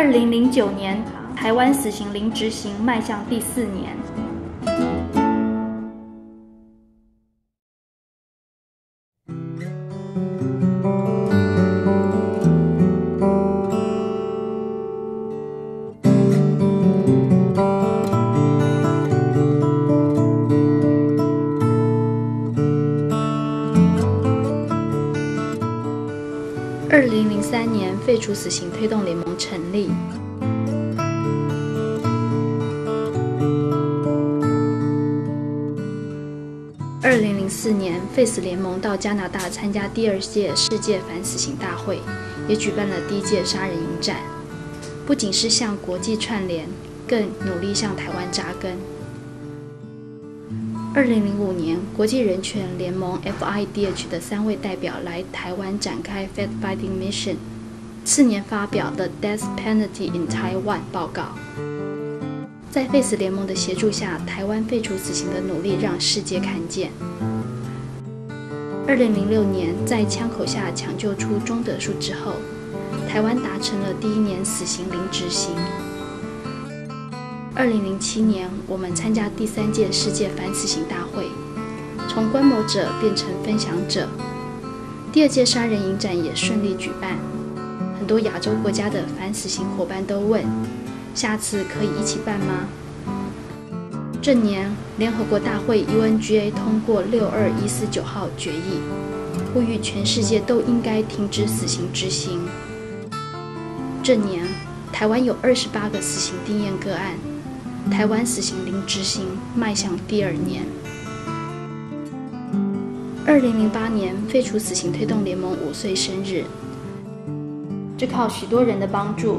2009年，台湾死刑零执行迈向第4年。2003年，废除死刑推动联盟成立。2004年，废死联盟到加拿大参加第2届世界反死刑大会，也举办了第1届杀人影展。不仅是向国际串联，更努力向台湾扎根。2005年，国际人权联盟 FIDH 的3位代表来台湾展开 Fact-Finding Mission， 次年发表的 Death Penalty in Taiwan 报告。在废死联盟的协助下，台湾废除死刑的努力让世界看见。2006年，在枪口下抢救出钟德树之后，台湾达成了第1年死刑零执行。2007年，我们参加第3届世界反死刑大会，从观摩者变成分享者。第2届杀人影展也顺利举办，很多亚洲国家的反死刑伙伴都问，下次可以一起办吗？这年，联合国大会 UNGA 通过62149号决议，呼吁全世界都应该停止死刑执行。这年，台湾有28个死刑定验个案，台湾死刑零执行迈向第2年。2008年，废除死刑推动联盟5岁生日，这靠许多人的帮助。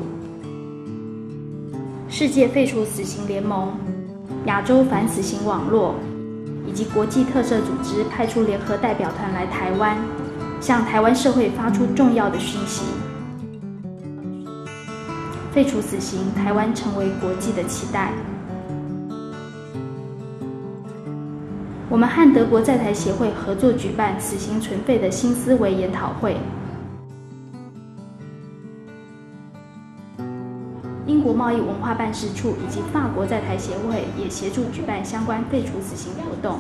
世界废除死刑联盟、亚洲反死刑网络以及国际特赦组织派出联合代表团来台湾，向台湾社会发出重要的讯息。废除死刑，台湾成为国际的期待。我们和德国在台协会合作举办死刑存废的新思维研讨会。英国贸易文化办事处以及法国在台协会也协助举办相关废除死刑活动。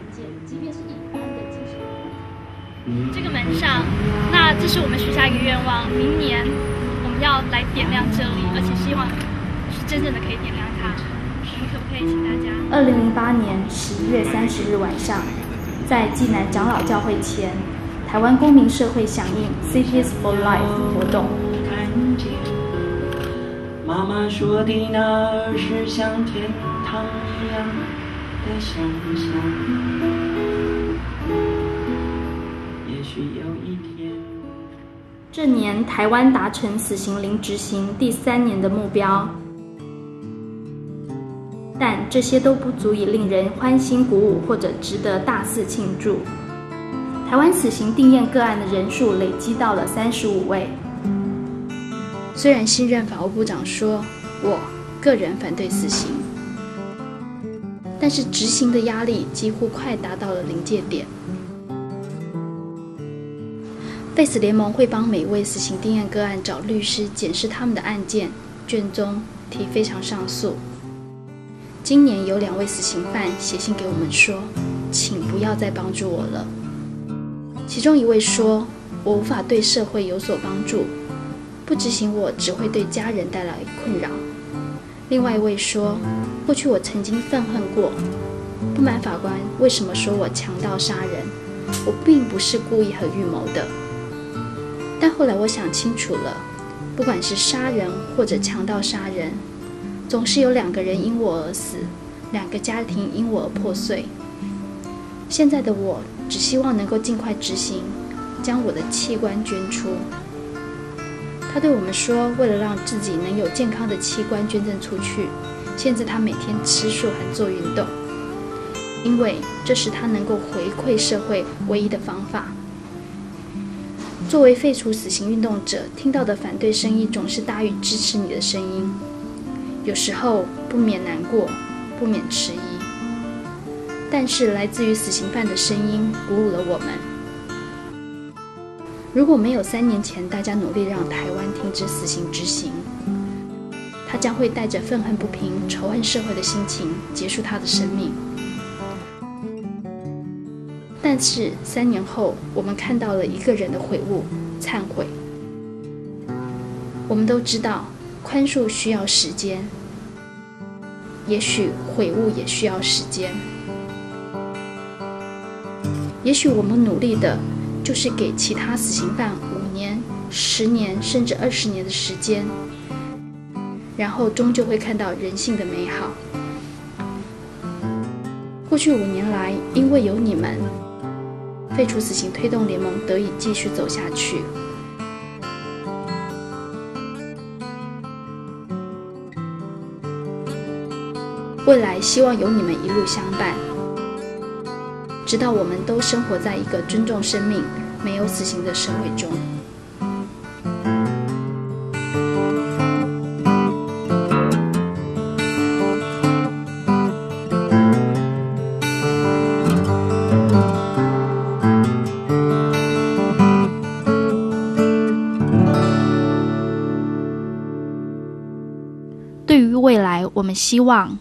这个门上，那这是我们许下一个愿望，明年我们要来点亮这里，而且希望是真正的可以点亮它。你可不可以请大家 ？2008年11月30日晚上，在暨南长老教会前，台湾公民社会响应 Cities for Life 活动。 妈妈说的那儿是像天堂一样的想象，也许有一天。 这年，台湾达成死刑零执行第3年的目标，但这些都不足以令人欢欣鼓舞或者值得大肆庆祝。台湾死刑定验个案的人数累积到了35位。虽然新任法务部长说，我个人反对死刑，但是执行的压力几乎快达到了临界点。废死联盟会帮每位死刑定验个案找律师检视他们的案件，卷宗提非常上诉。今年有2位死刑犯写信给我们说，请不要再帮助我了。其中1位说，我无法对社会有所帮助，不执行我只会对家人带来困扰。另外1位说，过去我曾经愤恨过，不满法官为什么说我强盗杀人，我并不是故意和预谋的。但后来我想清楚了，不管是杀人或者强盗杀人，总是有2个人因我而死，2个家庭因我而破碎。现在的我只希望能够尽快执行，将我的器官捐出。他对我们说，为了让自己能有健康的器官捐赠出去，现在他每天吃素和做运动，因为这是他能够回馈社会唯一的方法。作为废除死刑运动者，听到的反对声音总是大于支持你的声音，有时候不免难过，不免迟疑。但是来自于死刑犯的声音鼓舞了我们。如果没有3年前大家努力让台湾停止死刑执行， 他将会带着愤恨不平、仇恨社会的心情结束他的生命。但是3年后，我们看到了一个人的悔悟、忏悔。我们都知道，宽恕需要时间，也许悔悟也需要时间。也许我们努力的就是给其他死刑犯5年、10年甚至20年的时间，然后终究会看到人性的美好。过去5年来，因为有你们，废除死刑推动联盟得以继续走下去。未来希望有你们一路相伴，直到我们都生活在一个尊重生命、没有死刑的社会中。对于未来，我们希望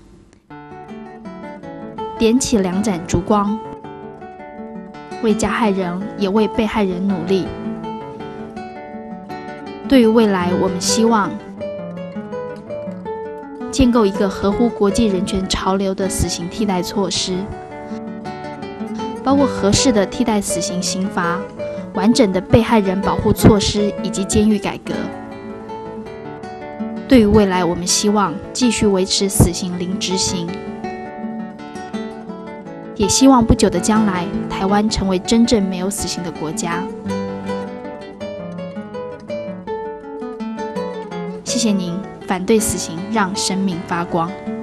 点起2盏烛光，为加害人也为被害人努力。对于未来，我们希望建构一个合乎国际人权潮流的死刑替代措施，包括合适的替代死刑刑罚、完整的被害人保护措施以及监狱改革。对于未来，我们希望继续维持死刑零执行，也希望不久的将来，台湾成为真正没有死刑的国家。谢谢您，反对死刑，让生命发光。